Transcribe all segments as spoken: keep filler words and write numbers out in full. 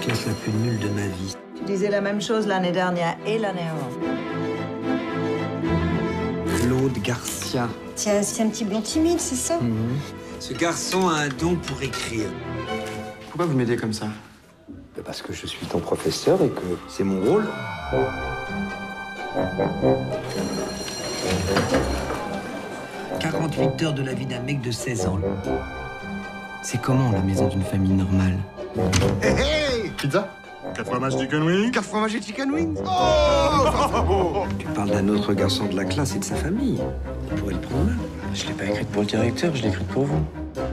pièce la plus nulle de ma vie. Tu disais la même chose l'année dernière et l'année avant. Claude Garcia. Tiens, c'est un petit blond timide, c'est ça? Mmh. Ce garçon a un don pour écrire. Pourquoi vous m'aidez comme ça? Parce que je suis ton professeur et que c'est mon rôle. quarante-huit heures de la vie d'un mec de seize ans. C'est comment la maison d'une famille normale? Hey, hey! Pizza? Quatre fromages chicken wings? Quatre fromages et chicken wings? Oh! Tu parles d'un autre garçon de la classe et de sa famille. Ça pourrait le prendre mal. Je l'ai pas écrite pour le directeur, je l'ai écrite pour vous.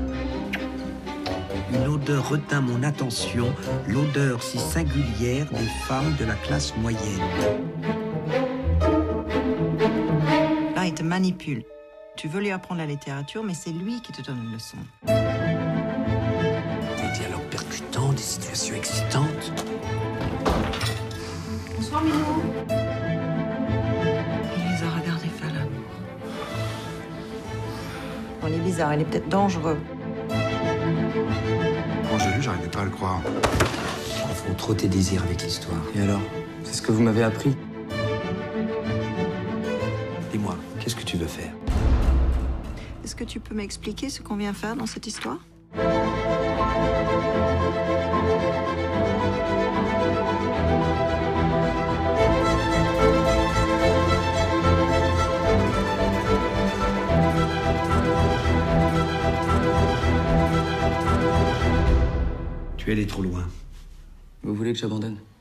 Une odeur retint mon attention, l'odeur si singulière des femmes de la classe moyenne. Là, il te manipule. Tu veux lui apprendre la littérature, mais c'est lui qui te donne une leçon. Des dialogues percutants, des situations excitantes. Bonsoir, Minou. Il les a regardés faire l'amour. Bon, il est bizarre, il est peut-être dangereux. Quand j'ai lu, j'arrivais pas à le croire. Ils font trop tes désirs avec l'histoire. Et alors? C'est ce que vous m'avez appris? Dis-moi, qu'est-ce que tu veux faire? Est-ce que tu peux m'expliquer ce qu'on vient faire dans cette histoire? Tu es allé trop loin. Vous voulez que j'abandonne?